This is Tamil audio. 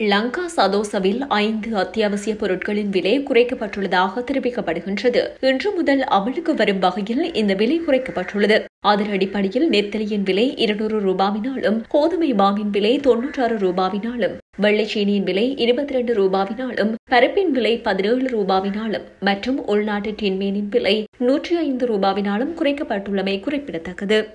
லங்கா சதோசவில் 5 அத்தியாவசிய பொருட்களின் விலை குறைக்கப்பட்டுள்ளதாக தெரிவிக்கப்படுகின்றது. இன்று முதல் அமலுக்கு வரும் வகையில் இந்த விலை குறைக்கப்பட்டுள்ளது. அதன் அடிப்படையில் நெத்தலியின் விலை 200 ரூபாவினாலும், கோதுமை மாவின் விலை 96 ரூபாவினாலும், வெள்ளைச்சீனியின் விலை 22 ரூபாவினாலும், பருப்பின் விலை 17 ரூபாவினாலும் மற்றும் உள்நாட்டு டின்மீனின் விலை 105 ரூபாவினாலும் குறைக்கப்பட்டுள்ளமை குறிப்பிடத்தக்கது.